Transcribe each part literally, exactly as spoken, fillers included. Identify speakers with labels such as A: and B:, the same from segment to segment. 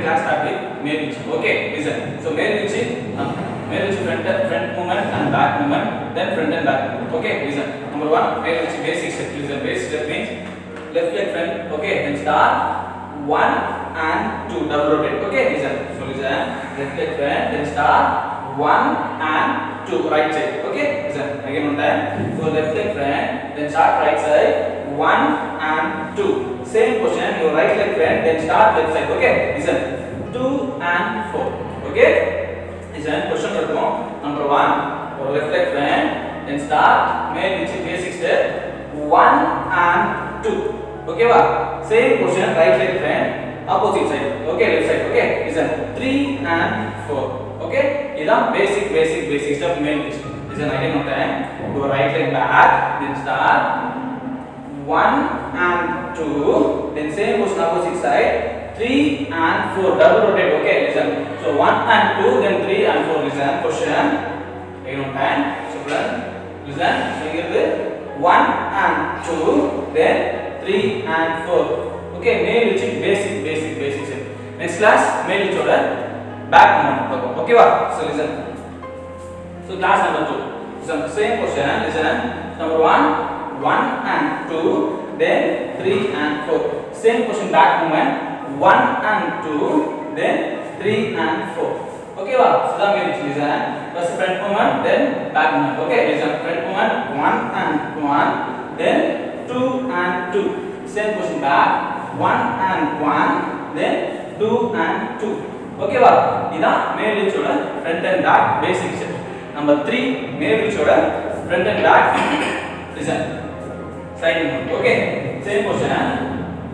A: class start with male which. Okay, listen. So male which, uh, male which front front movement and back movement, then front and back movement. Okay, listen. Number one, male which basic step. Listen, basic step means left leg front. Okay, then start one and two double rotate. Okay, listen. So listen, left leg front, then start one and two right side. Okay, listen again one time. So left leg front, then start right side one and two. Same position, your right leg front, then start left side. Okay, listen two and four. Okay, listen question number one. For left leg front, then start male which basic step one and two. Okay, wow. Same position, right leg front, opposite side. Okay, left side. Okay, listen three and four. Okay, this is basic, basic, basic step male which. Listen again one time. Go right leg back, then start one and two. Then same position, opposite side three and four. Double rotate. Okay, listen. So one and two, then three and four. Listen question. Again one time. So listen. So here the one and two, then three and four. Okay, male which is basic, basic, basic step. Next class male which order. Back movement. Okay, wow. So listen. So class number two. So same question. Listen. Number one, one and two, then three and four. Same question. Back movement. One and two, then three and four. Okay, wow. So the main listen. First front movement, then back movement. Okay, listen. Front movement. One and one, then two and two. Same question. Back. One and one, then two and two. Okay, wow. This is male which order front and back basic step. Number three, male which order front and back. Listen, side movement. Okay, same position.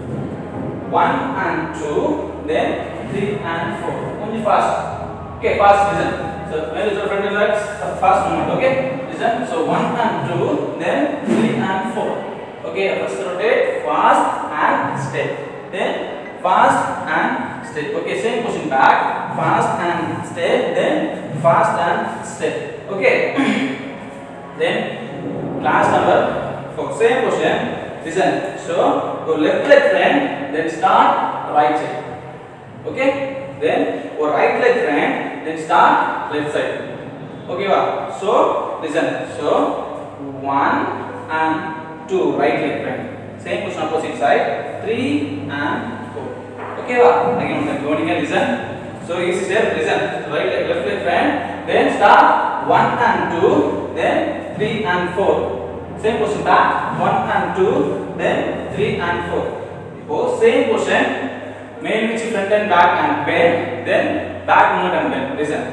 A: One and two, then three and four. Only fast. Okay, fast. Listen. So male which order front and back fast movement. Okay, listen. So one and two, then three and four. Okay, first rotate, fast and step. Then fast and step. Okay, same position back, fast and step, then fast and step. Okay. Then class number four. Same position. Listen. So go left leg front, then start right side. Okay. Then go right leg front, then start left side. Okay, wow. So listen. So one and two right leg front. Same position opposite side. Three and four. Okay, wow. Again, going again, listen. So easy step, listen. Right leg, left leg front, then start one and two, then three and four. Same position back, one and two, then three and four. Oh, same position, main which is front and back and bend, then back movement and bend. Listen.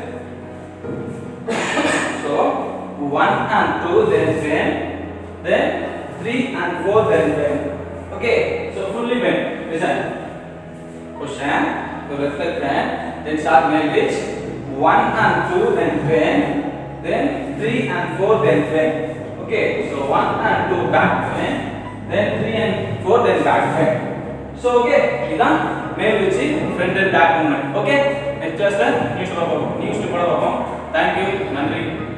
A: So one and two, then bend, then three and four, then bend. Okay, so fully bend. Listen. Position, so left leg front, then start male which one and two, then bend, then three and four, then bend. Okay, so one and two back bend, then three and four, then back bend. So okay, this is male which is front and back movement. Okay, next class next to next to Thank you, Nandri.